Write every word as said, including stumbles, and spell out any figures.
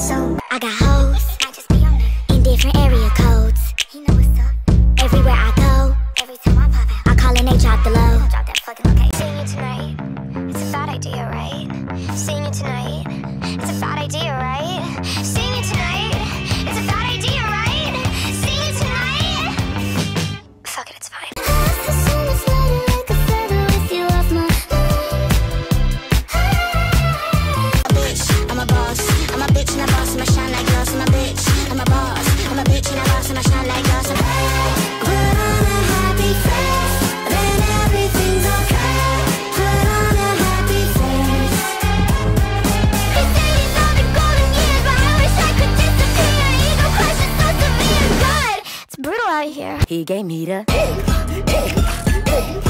so I got hoes, I just be on it, in different area codes. He know what's up. Everywhere I go, every time I pop out, I call and they drop the low. Drop that fucking location. Seeing you tonight, it's a bad idea, right? Seeing you tonight, it's a bad idea, right? Seeing you tonight, it's a bad idea, right? Seeing you tonight, fuck it, it's fine. I'm a boss, I'm a bitch and a boss, and I shine like glass. I'm a bitch, I'm a boss, I'm a bitch and a boss, and I shine like glass. Put on a happy face, then everything's okay. Put on a happy face. They say it's all the golden years, but I wish I could disappear. Ego crush is so severe, God, it's brutal out here. He gave me the